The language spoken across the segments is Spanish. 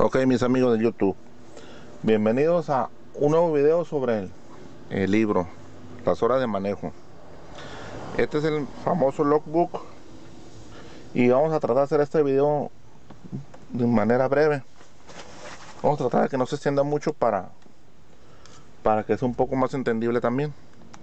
Ok, mis amigos de YouTube, bienvenidos a un nuevo video sobre el libro Las horas de manejo. Este es el famoso logbook y vamos a tratar de hacer este video de manera breve. Vamos a tratar de que no se extienda mucho para que sea un poco más entendible también.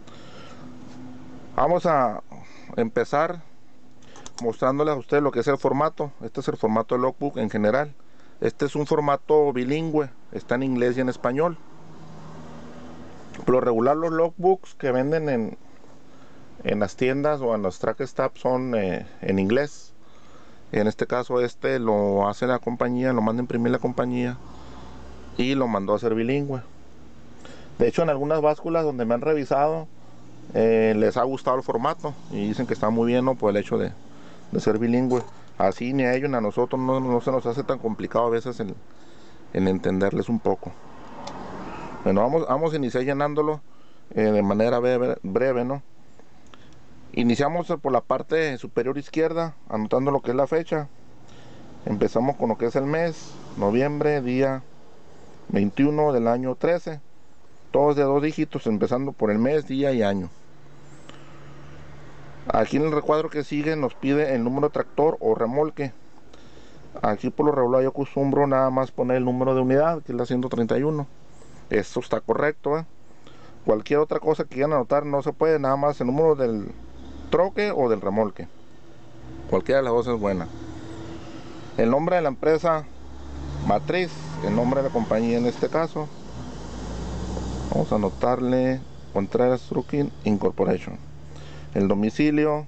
Vamos a empezar mostrándoles a ustedes lo que es el formato. Este es el formato de logbook en general. Este es un formato bilingüe, está en inglés y en español. Por lo regular, los logbooks que venden en las tiendas o en los track stop son en inglés. En este caso este lo hace la compañía, lo manda a imprimir la compañía y lo mandó a hacer bilingüe. De hecho, en algunas básculas donde me han revisado les ha gustado el formato y dicen que está muy bien, ¿no? Por el hecho de ser bilingüe. Así ni a ellos ni a nosotros no se nos hace tan complicado a veces el entenderles un poco. Bueno, vamos a iniciar llenándolo de manera breve, ¿no? Iniciamos por la parte superior izquierda, anotando lo que es la fecha. Empezamos con lo que es el mes, noviembre, día 21 del año 13. Todos de 2 dígitos, empezando por el mes, día y año. Aquí en el recuadro que sigue nos pide el número de tractor o remolque. Aquí por lo regular yo acostumbro nada más poner el número de unidad, que es la 131. Esto está correcto, ¿eh? Cualquier otra cosa que quieran anotar no se puede, nada más el número del troque o del remolque. Cualquiera de las dos es buena. El nombre de la empresa matriz, el nombre de la compañía en este caso. Vamos a anotarle Contreras Trucking Incorporation. El domicilio.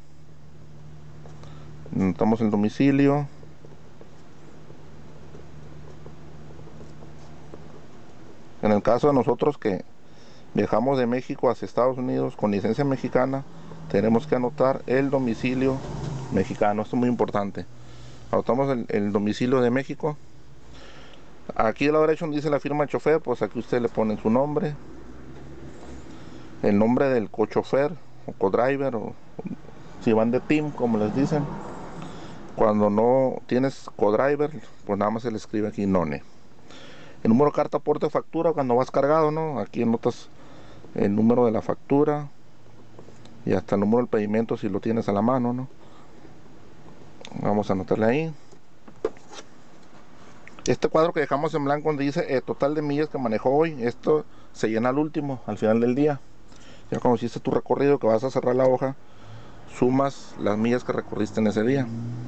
Anotamos el domicilio. En el caso de nosotros que viajamos de México hacia Estados Unidos con licencia mexicana, tenemos que anotar el domicilio mexicano. Esto es muy importante. Anotamos el domicilio de México. Aquí a la derecha donde dice la firma del chofer, pues aquí usted le pone su nombre, el nombre del cochofer o codriver, o si van de team como les dicen. Cuando no tienes codriver, pues nada más se le escribe aquí none. El número de carta, aporte, factura cuando vas cargado, ¿no? Aquí anotas el número de la factura y hasta el número del pedimento si lo tienes a la mano, ¿no? Vamos a anotarle ahí. Este cuadro que dejamos en blanco donde dice total de millas que manejó hoy, esto se llena al último, al final del día. Ya cuando hiciste tu recorrido, que vas a cerrar la hoja, sumas las millas que recorriste en ese día.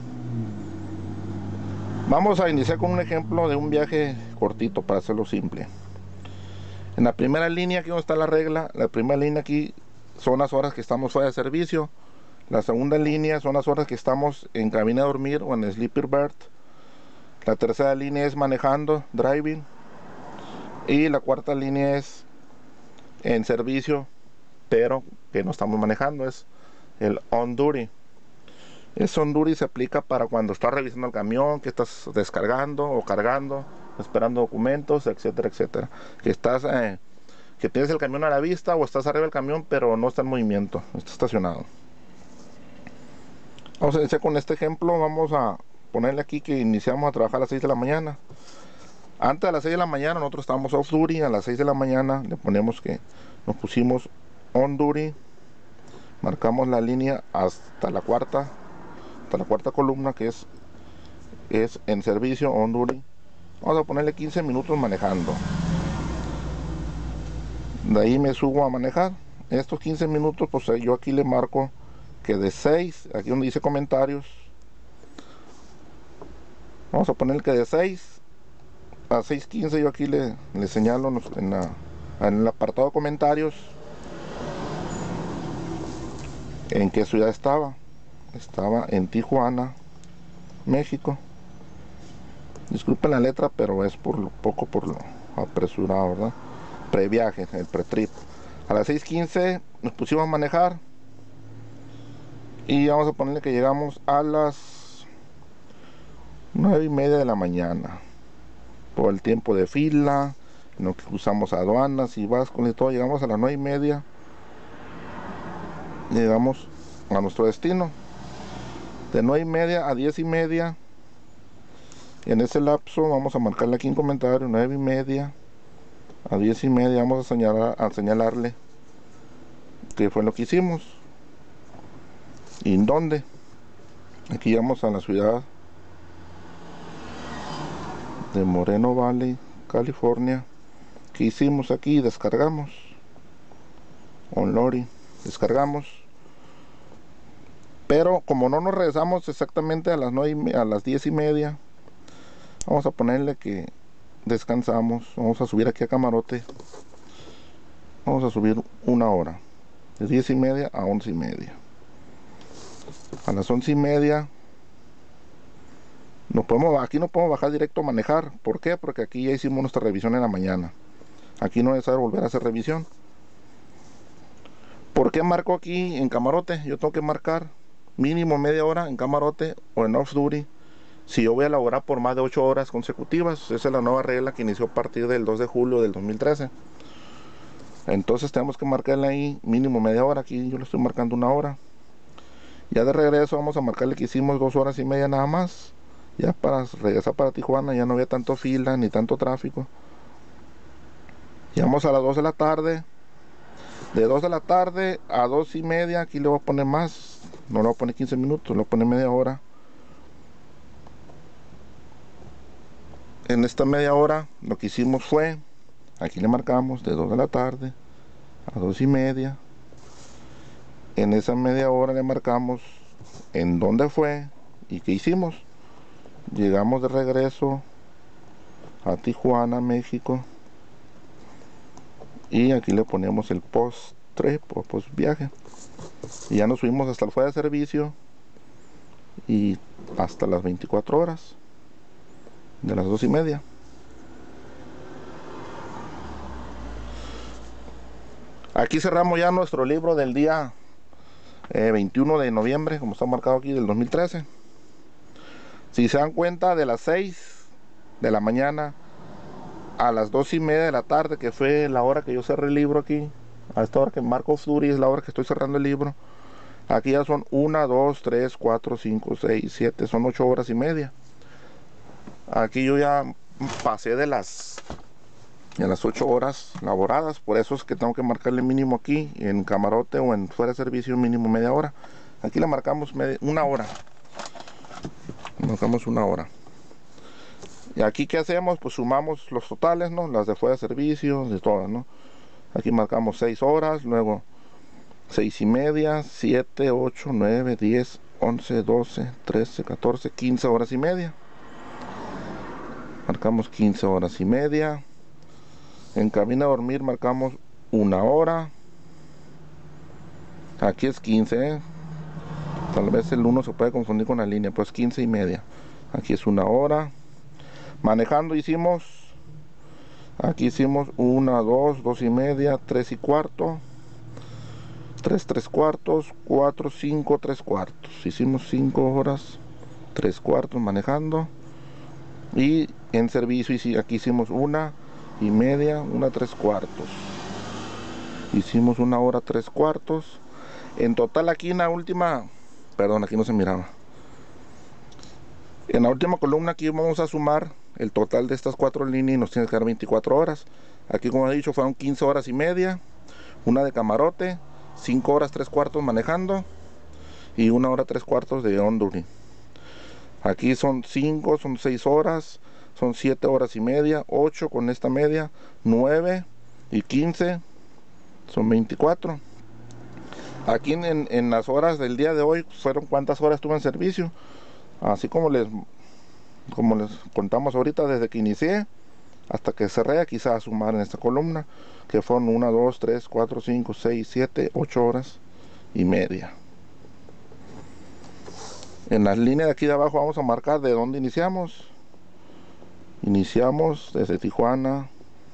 Vamos a iniciar con un ejemplo de un viaje cortito para hacerlo simple. En la primera línea, aquí donde está la regla, la primera línea aquí son las horas que estamos fuera de servicio. La segunda línea son las horas que estamos en cabina de dormir o en sleeper berth. La tercera línea es manejando, driving. Y la cuarta línea es en servicio, pero que no estamos manejando, es el on duty. Ese on duty se aplica para cuando estás revisando el camión, que estás descargando o cargando, esperando documentos, etcétera, etcétera. Que tienes el camión a la vista o estás arriba del camión, pero no está en movimiento, está estacionado. Vamos a iniciar con este ejemplo. Vamos a ponerle aquí que iniciamos a trabajar a las 6 de la mañana. Antes de las 6 de la mañana nosotros estábamos off duty. A las 6 de la mañana le ponemos que nos pusimos on duty. Marcamos la línea hasta la cuarta columna, que es en servicio, on duty. Vamos a ponerle 15 minutos manejando. De ahí me subo a manejar. Estos 15 minutos, pues yo aquí le marco que de 6, aquí donde dice comentarios, vamos a poner que de 6 a 6:15 yo aquí le señalo en el apartado de comentarios en qué ciudad estaba. Estaba en Tijuana, México. Disculpen la letra, pero es por lo apresurado, ¿verdad? Previaje, el pretrip. A las 6:15 nos pusimos a manejar y vamos a ponerle que llegamos a las 9:30 de la mañana. Por el tiempo de fila, no que usamos aduanas y vascos y todo, llegamos a las 9:30. Llegamos a nuestro destino. De 9:30 a 10:30 En ese lapso vamos a marcarle aquí en comentario 9:30 a 10:30. Vamos a señalarle qué fue lo que hicimos y en dónde. Aquí llegamos a la ciudad de Moreno Valley, California. ¿Qué hicimos aquí? Descargamos Onlori, descargamos, pero como no nos regresamos exactamente a las 10:30, vamos a ponerle que descansamos. Vamos a subir aquí a Camarote, vamos a subir una hora, de 10:30 a 11:30. A las 11:30 aquí no podemos bajar directo a manejar. ¿Por qué? Porque aquí ya hicimos nuestra revisión en la mañana. Aquí no es necesario volver a hacer revisión. ¿Por qué marco aquí en Camarote? Yo tengo que marcar mínimo media hora en Camarote o en off duty si yo voy a laborar por más de 8 horas consecutivas. Esa es la nueva regla que inició a partir del 2 de julio del 2013. Entonces tenemos que marcarle ahí mínimo media hora. Aquí yo le estoy marcando una hora. Ya de regreso vamos a marcarle que hicimos 2 horas y media nada más. Ya para regresar para Tijuana ya no había tanto fila ni tanto tráfico. Llegamos a las 2 de la tarde. De 2 de la tarde a 2:30, aquí le voy a poner más. No le voy a poner 15 minutos, le voy a poner media hora. En esta media hora lo que hicimos fue, aquí le marcamos de 2 de la tarde a 2:30. En esa media hora le marcamos en dónde fue y qué hicimos. Llegamos de regreso a Tijuana, México. Y aquí le ponemos el post viaje. Y ya nos subimos hasta el fuera de servicio y hasta las 24 horas de las 2:30. Aquí cerramos ya nuestro libro del día 21 de noviembre, como está marcado aquí, del 2013. Si se dan cuenta, de las 6 de la mañana a las 2:30 de la tarde, que fue la hora que yo cerré el libro aquí, a esta hora que marco Fury es la hora que estoy cerrando el libro. Aquí ya son 1, 2, 3, 4, 5, 6, 7, son 8 horas y media. Aquí yo ya pasé de las 8 horas laboradas, por eso es que tengo que marcarle mínimo aquí, en Camarote o en fuera de servicio, mínimo media hora. Aquí le marcamos una hora. Marcamos una hora. Y aquí, ¿qué hacemos? Pues sumamos los totales, ¿no? Las de fuera de servicio, de todas, ¿no? Aquí marcamos 6 horas, luego 6:30, 7, 8, 9, 10, 11, 12, 13, 14, 15 horas y media. Marcamos 15 horas y media. En cabina a dormir marcamos una hora. Aquí es 15, ¿eh? Tal vez el 1 se puede confundir con la línea, pues 15:30. Aquí es una hora. Manejando aquí hicimos 1, 2, 2:30, 3:15, 3, 3/4, 4, 5, 3/4. Hicimos 5 horas, 3/4 manejando. Y en servicio aquí hicimos 1:30, 1, 3/4. Hicimos 1 hora, 3/4. En total aquí en la última, perdón, aquí no se miraba. En la última columna aquí vamos a sumar el total de estas 4 líneas y nos tiene que dar 24 horas. Aquí, como he dicho, fueron 15 horas y media, una de Camarote, 5 horas 3/4 manejando y 1 hora 3/4 de on duty. Aquí son 5, son 6 horas, son 7 horas y media, 8 con esta media, 9 y 15, son 24. Aquí en las horas del día de hoy fueron cuántas horas tuve en servicio, así como les contamos ahorita, desde que inicié hasta que cerré. Quizás a sumar en esta columna, que fueron 1, 2, 3, 4, 5, 6, 7, 8 horas y media. En las líneas de aquí de abajo vamos a marcar de dónde iniciamos. Iniciamos desde Tijuana,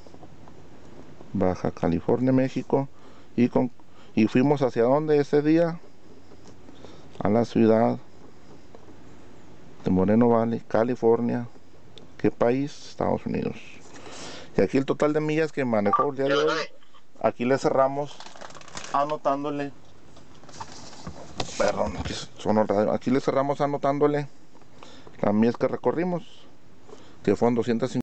Baja California, México, y fuimos hacia dónde ese día, a la ciudad de Moreno Valley, California. ¿Qué país? Estados Unidos. Y aquí el total de millas que manejó el día de hoy, aquí le cerramos anotándole, perdón, aquí le cerramos anotándole las millas que recorrimos. que fueron 250